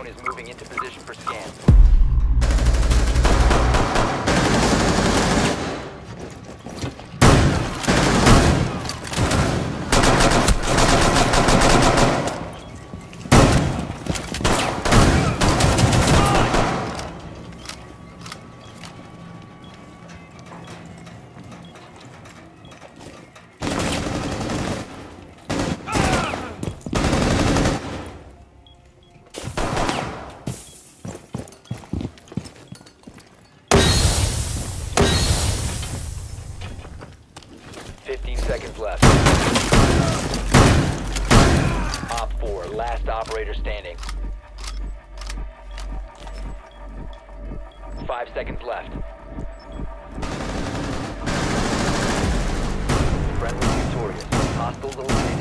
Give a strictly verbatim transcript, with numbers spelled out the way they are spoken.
drone is moving into position for scan. fifteen seconds left. Op four, last operator standing. Five seconds left. Friendly victorious. Hostiles eliminated.